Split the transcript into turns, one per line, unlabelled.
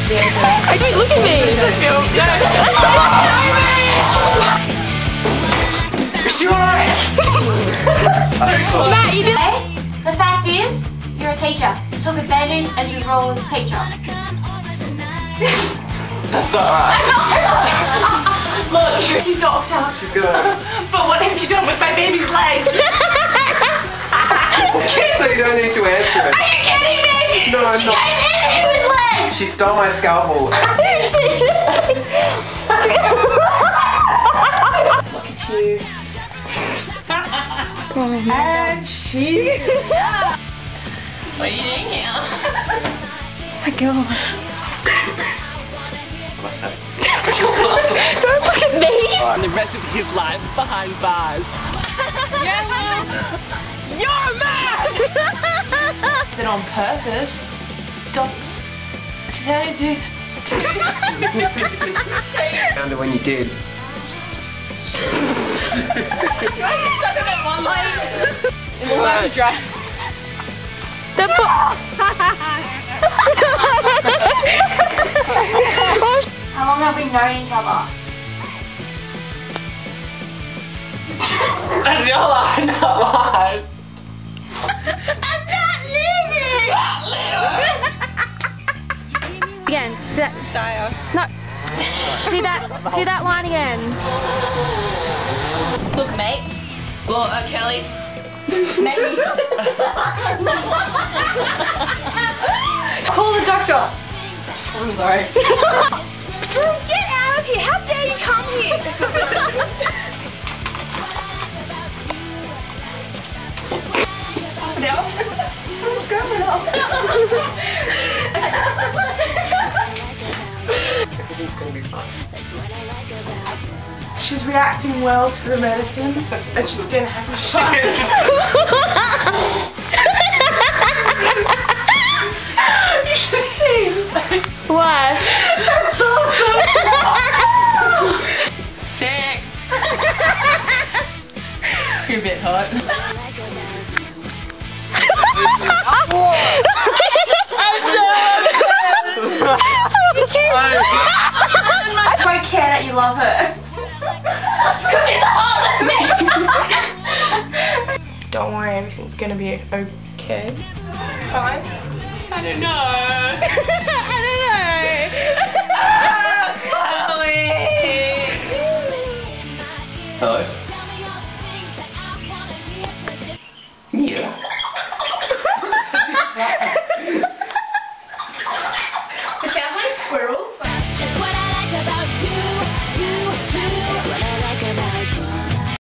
Okay, look at me. Matt, you did.
The fact is, you're a teacher. Took advantage as your role as a teacher.
That's not right.
Look, she's knocked up.
She's gonna...
But what have you done with my baby's leg?
So you don't need to answer it.
Are you kidding me?
No, I'm not.
She hit me with legs.
She stole my scalpel.
Look at you. And she... What are you doing here? My God.
What's that?
Don't look at me.
And the rest of his life behind bars.
You're mad! Did on purpose. Don't... Did I do...
Found it when you did.
It looks like a dress. The
How long have we known each other?
I'm not lying.
I'm not leaving!
Again, no. Do that line again.
Look, mate.
Well, Kelly.
Maybe. Call the doctor.
I'm sorry.
Drew, get out of here! How dare you come here?
She's reacting well to the medicine, and she's gonna have a shot. You should see. Why? Sick. You're a bit hot.
I don't care that you love her.
Don't worry, everything's gonna be okay. Fine? I don't know. I don't know.
Hello. Yeah.
It sounds like a squirrel.